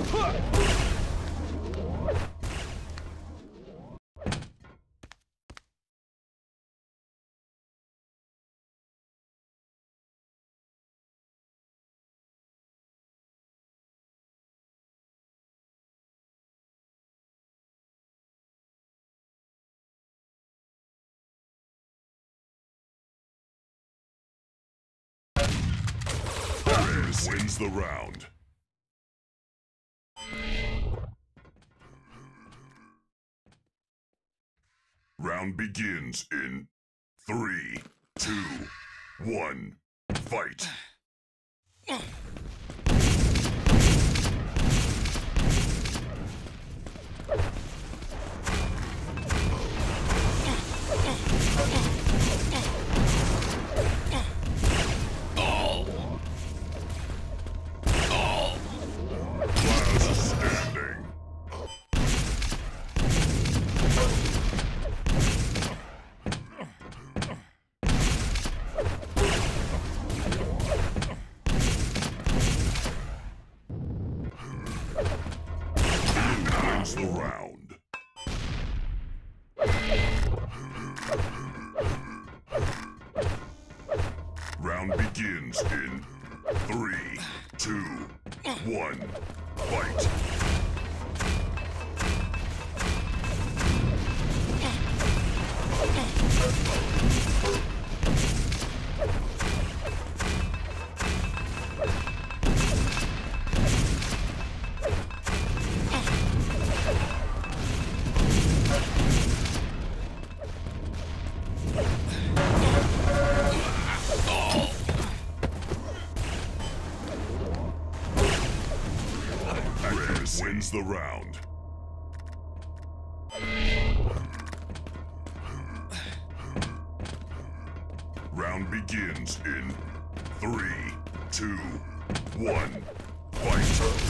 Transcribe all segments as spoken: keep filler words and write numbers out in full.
Wins the round. Round begins in three, two, one, fight. The round. Round begins in three, two, one, fight. Wins the round. Round begins in three, two, one, fight.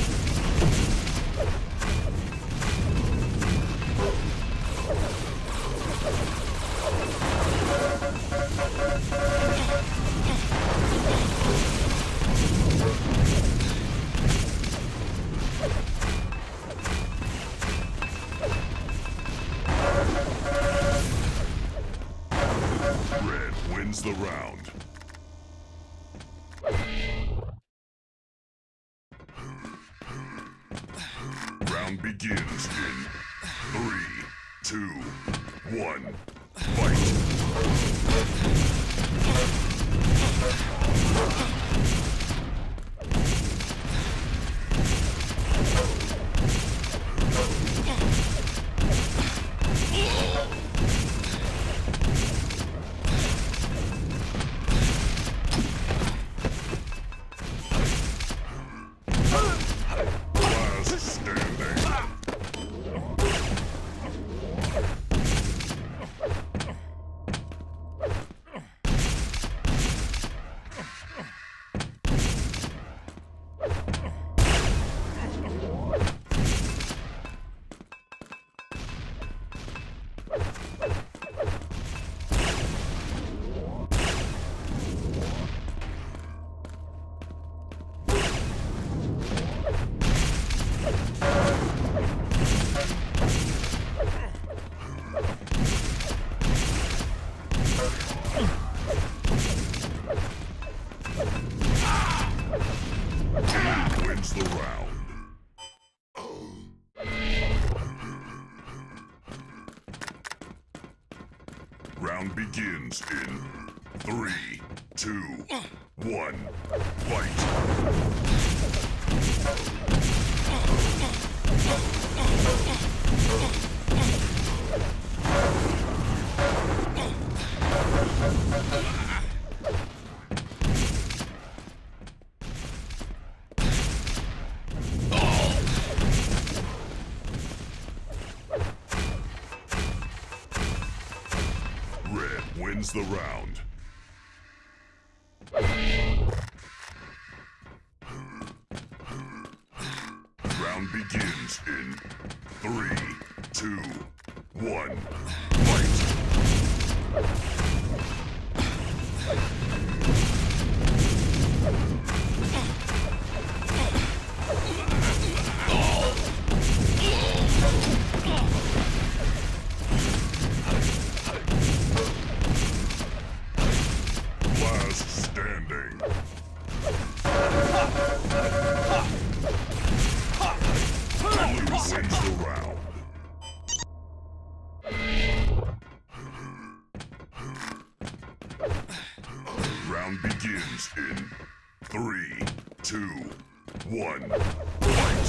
Wins the round. Round begins in three, two, one, fight. Wins the round. Round begins in three, two, one, fight. Wins the round. Round begins in three, two, one, fight. one, fight!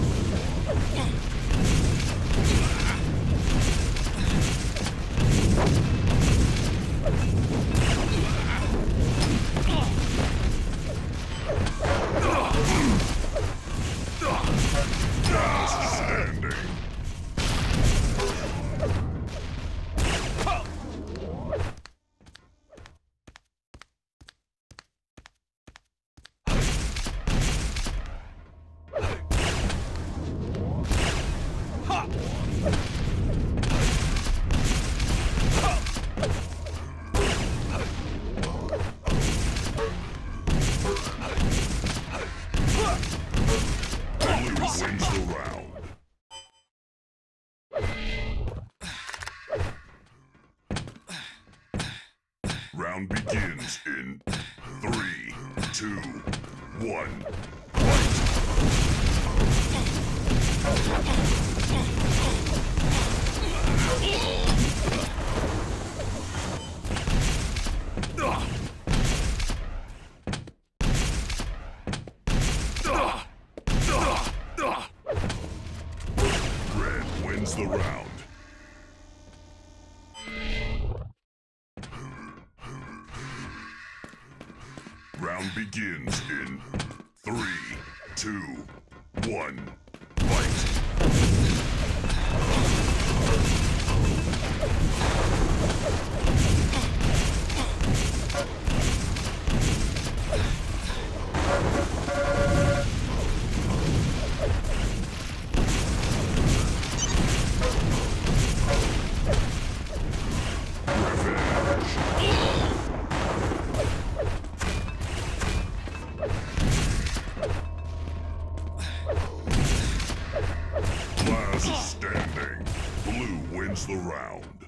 Round begins in three, two, one, fight! Red wins the round. Round begins in three, two, one, fight! The round.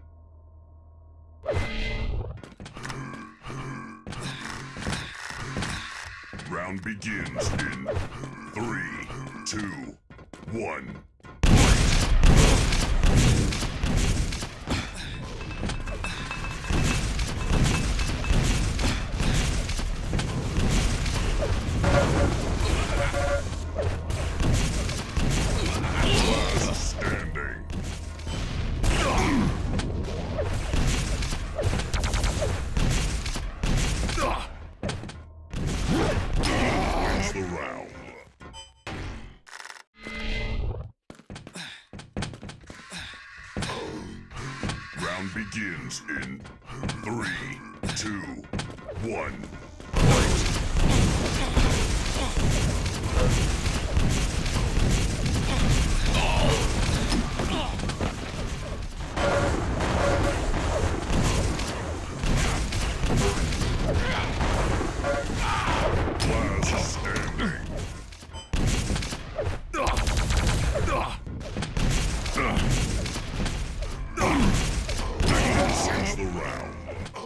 Round begins in three, two, one, begins in three, two, one, fight! Last standing. The round.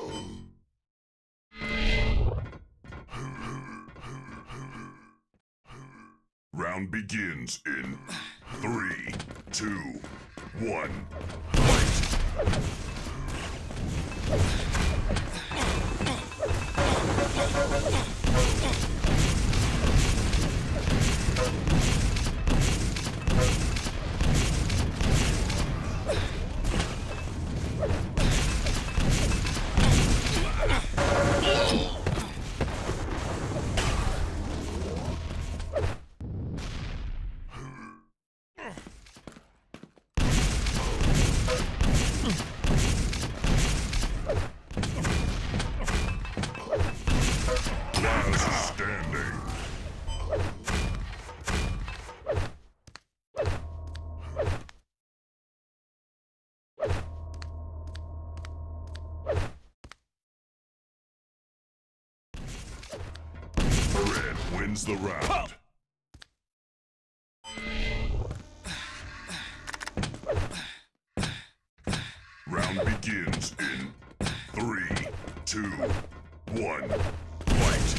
Round begins in three, two, one, fight! Red wins the round. Round begins in three, two, one, fight!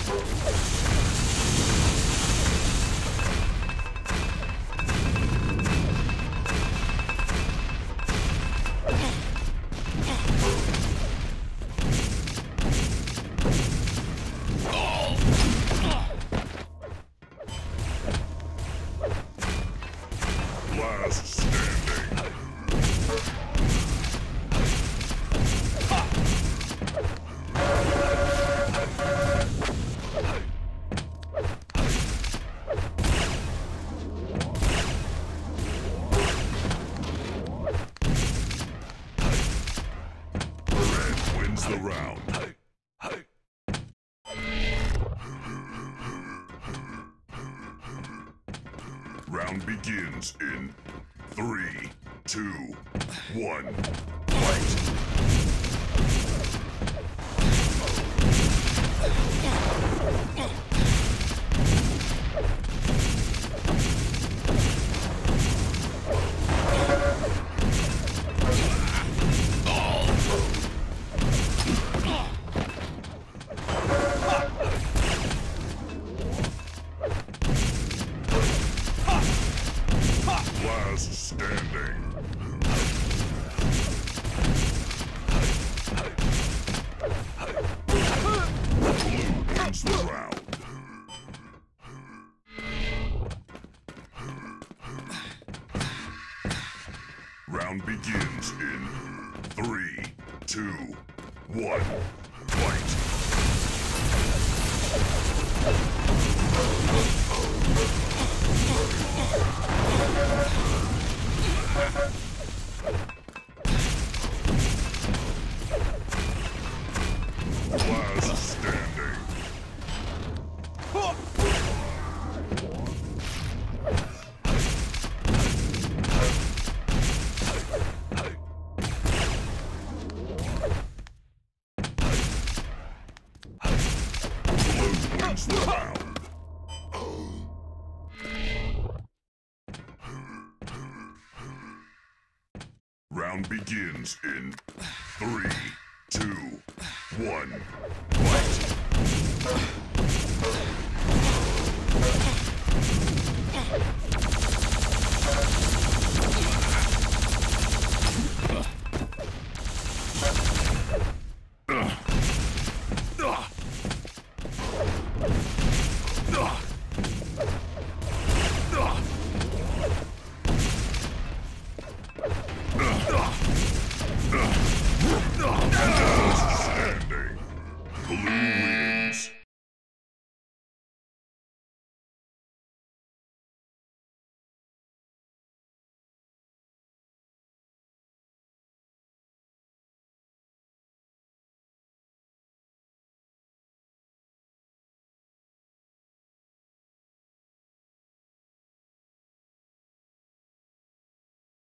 Round begins in three, two, one, fight! Last standing. Blue wins the round. Round begins in three, two, one, fight! Last standing. Blue wins the round. Round begins in three, two, one, fight!